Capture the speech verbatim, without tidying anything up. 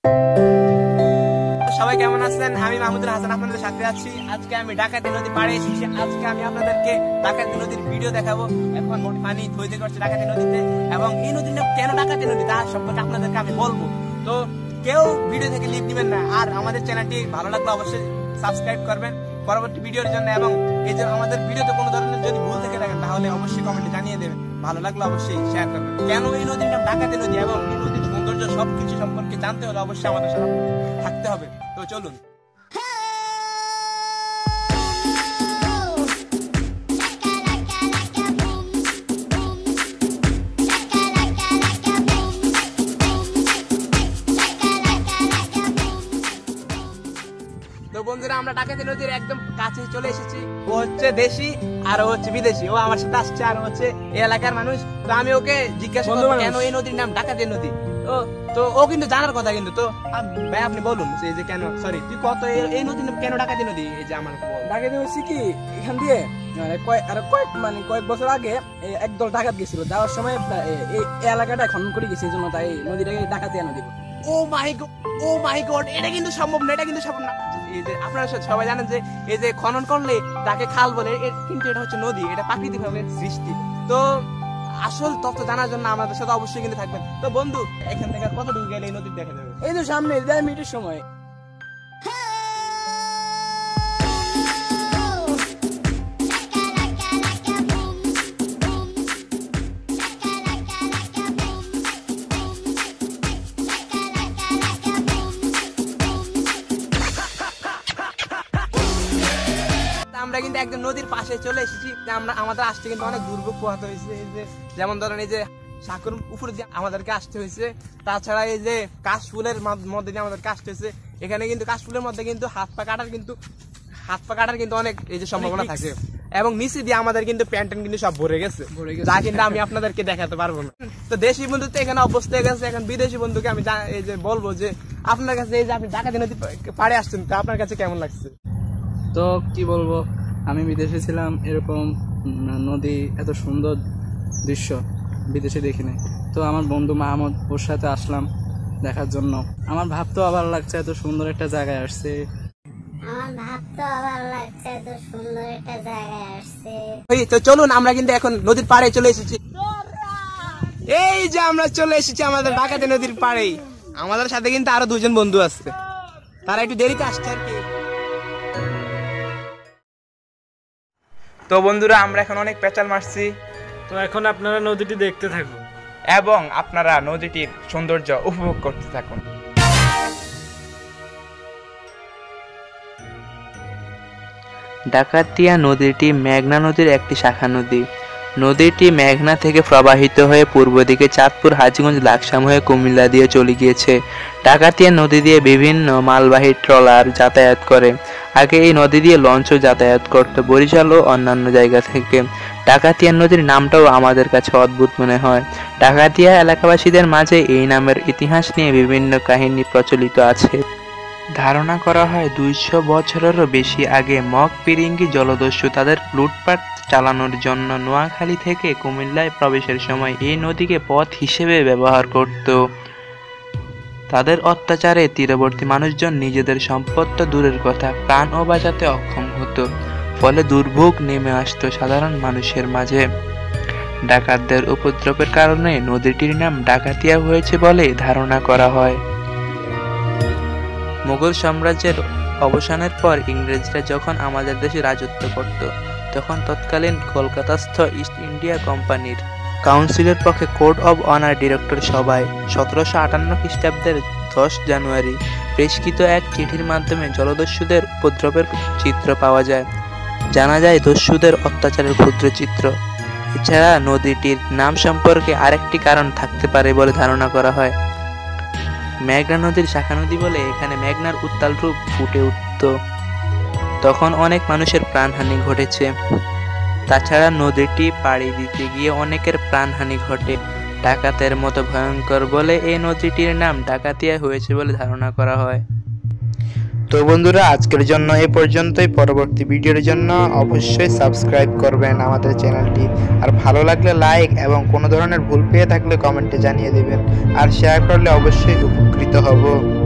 সবাই কেমন আছেন? আমি মাহমুদুল হাসান আপনাদের সাথে আছি। আজকে আমি ডাকাতি নদী পাড়ে এসেছি। আজকে আমি আপনাদেরকে ডাকাতি নদীর ভিডিও দেখাবো। এখন পানি থইতে করছে ডাকাতি নদীতে, এবং এই নদীর নাম কেন ডাকাতি নদী তার সম্পর্কে আপনাদেরকে আমি বলবো। তো কেউ ভিডিও থেকে লিপ দিবেন না, আর আমাদের চ্যানেলটি ভালো লাগলে অবশ্যই সাবস্ক্রাইব করবেন পরবর্তী ভিডিওর জন্য। এবং এই যে আমাদের ভিডিওতে কোনো ধরনের যদি ভুল থেকে থাকেন তাহলে অবশ্যই কমেন্টে জানিয়ে দেবেন। ভালো লাগলে অবশ্যই শেয়ার করবেন। কেন এই নদীর নাম ডাকাতি নদী এবং এই নদীর সৌন্দর্য সবকিছু সম্পর্কে জানতে হলে অবশ্যই আমাদের সাথে থাকতে হবে। তো চলুন। তো বন্ধুরা, আমরা ডাকাতি নদীর একদম কাছে চলে এসেছি। ও হচ্ছে দেশি আর ও হচ্ছে বিদেশি। ও আমার সাথে আসছে আর হচ্ছে এই এলাকার মানুষ। তো আমি ওকে জিজ্ঞাসা করবো কেন এই নদীর নাম ডাকাতি নদী। তো তো ও কিন্তু জানার কথা কিন্তু। তো ভাই আপনি বলুন এই যে কেন, সরি তুই কত এই নদীর নাম কেন ডাকাতি নদী? এই যে আমার ডাকাতি হচ্ছে কি, এখান দিয়ে কয়েক মানে কয়েক বছর আগে একদল ডাকাত গেছিল। যাওয়ার সময় এই এলাকাটা খনন করে গেছে, এই জন্য তাই নদীটাকে ডাকাতিয়া নদী। ও মাই গড, ও মাই গড, এটা কিন্তু সম্ভব না, এটা কিন্তু সম্ভব না। এই যে আপনারা সবাই জানেন যে এই যে খনন করলে তাকে খাল বলে, কিন্তু এটা হচ্ছে নদী, এটা প্রাকৃতিক ভাবে সৃষ্টি। তো আসল তথ্য জানার জন্য আমাদের সাথে অবশ্যই কিন্তু থাকবেন। তো বন্ধু, এখান থেকে কত দূর গেলে এই নদী দেখা যাবে? এই তো সামনে দেড় মিনিটের সময়। আমরা কিন্তু একদম নদীর পাশে চলে এসেছি। আমরা আমাদের আসতে কিন্তু অনেক দুর্ভোগ পোহাতে হয়েছে। এই যে যেমন ধরেন এই যে সাঁকুর উপরে দিয়ে আমাদেরকে আসতে হয়েছে, তাছাড়া এই যে কাশফুলের মধ্যে দিয়ে আমাদেরকে আসতে হয়েছে। এখানে কিন্তু কাশফুলের মধ্যে কিন্তু হাত পা কাটার কিন্তু হাত পা কাটার কিন্তু অনেক এই যে সম্ভাবনা থাকে, এবং নিচে দিয়ে আমাদের কিন্তু প্যান্ট কিন্তু সব ভরে গেছে, যা কিন্তু আমি আপনাদেরকে দেখাতে পারবো না। তো দেশি বন্ধু তো এখানে অবস্থা হয়ে গেছে। এখন বিদেশি বন্ধুকে আমি এই যে বলবো যে আপনার কাছে এই যে আপনি ডাকাতি নদী পাড়ে আসছেন, তো আপনার কাছে কেমন লাগছে? তো কি বলবো, আমি বিদেশে ছিলাম, এরকম নদী এত সুন্দর দৃশ্য বিদেশে দেখি নাই। তো আমার বন্ধু মাহমুদ, ওর সাথে আসলাম দেখার জন্য। আমার ভাবতেও আবার লাগছে এত সুন্দর একটা জায়গায় আসছে। আমার ভাবতেও আবার লাগছে এত সুন্দর একটা জায়গায় আসছে। তো চলুন, আমরা কিন্তু এখন নদীর পাড়ে চলে এসেছি। এই যে আমরা চলে এসেছি আমাদের ডাকাতি নদীর পাড়ে। আমাদের সাথে কিন্তু আরো দুজন বন্ধু আছে, তারা একটু দেরিতে আসছে আর কি। তো বন্ধুরা, আমরা এখন অনেক পেঁচাল মারছি। তো এখন আপনারা নদীটি দেখতে থাকুন এবং আপনারা নদীটির সৌন্দর্য উপভোগ করতে থাকুন। ডাকাতিয়া নদীটি মেঘনা নদীর একটি শাখা নদী। নদীটি মেঘনা থেকে প্রবাহিত হয়ে পূর্ব দিকে চাঁদপুর, হাজীগঞ্জ, লাকসাম হয়ে কুমিল্লা দিয়ে চলে গিয়েছে। ডাকাতিয়া নদী দিয়ে বিভিন্ন মালবাহী ট্রলার যাতায়াত করে। আগে এই নদী দিয়ে লঞ্চও যাতায়াত করত বরিশাল ও অন্যান্য জায়গা থেকে। ডাকাতিয়া নদীর নামটাও আমাদের কাছে অদ্ভুত মনে হয়। ডাকাতিয়া এলাকাবাসীদের মাঝে এই নামের ইতিহাস নিয়ে বিভিন্ন কাহিনী প্রচলিত আছে। ধারণা করা হয় দুইশো বছরেরও বেশি আগে মগ পিরিঙ্গি জলদস্যু তাদের লুটপাট চালানোর জন্য নোয়াখালী থেকে কুমিল্লায় প্রবেশের সময় এই নদীকে পথ হিসেবে ব্যবহার করত। তাদের অত্যাচারে তীরবর্তী মানুষজন নিজেদের সম্পদ তো দূরের কথা, প্রাণও বাঁচাতে অক্ষম হতো। ফলে দুর্ভোগ নেমে আসতো সাধারণ মানুষের মাঝে। ডাকাতদের উপদ্রবের কারণে নদীটির নাম ডাকাতিয়া হয়েছে বলে ধারণা করা হয়। মুঘল সাম্রাজ্যের অবসানের পর ইংরেজরা যখন আমাদের দেশে রাজত্ব করত, তখন তৎকালীন কলকাতাস্থ ইস্ট ইন্ডিয়া কোম্পানির কাউন্সিলের পক্ষে কোড অব অনার ডিরেক্টর সভায় সতেরোশো আটান্ন খ্রিস্টাব্দের দশ জানুয়ারি প্রেষকৃত এক চিঠির মাধ্যমে জলদস্যুদের উপদ্রবের চিত্র পাওয়া যায়। জানা যায় দস্যুদের অত্যাচারের ক্ষুদ্র চিত্র। এছাড়া নদীটির নাম সম্পর্কে আরেকটি কারণ থাকতে পারে বলে ধারণা করা হয়। মেঘনা নদীর শাখা নদী বলে এখানে মেঘনার উত্তাল রূপ ফুটে উঠত। তখন অনেক মানুষের প্রাণহানি ঘটেছে। তাছাড়া নদীটি পাড়ি দিতে গিয়ে অনেকের প্রাণহানি ঘটে। ডাকাতের মতো ভয়ঙ্কর বলে এই নদীটির নাম ডাকাতিয়া হয়েছে বলে ধারণা করা হয়। তো বন্ধুরা, আজকের জন্য এই পর্যন্তই। পরবর্তী ভিডিওর জন্য অবশ্যই সাবস্ক্রাইব করবেন আমাদের চ্যানেলটি, আর ভালো লাগলে লাইক এবং কোনো ধরনের ভুল পেয়ে থাকলে কমেন্টে জানিয়ে দেবেন, আর শেয়ার করলে অবশ্যই উপকৃত হব।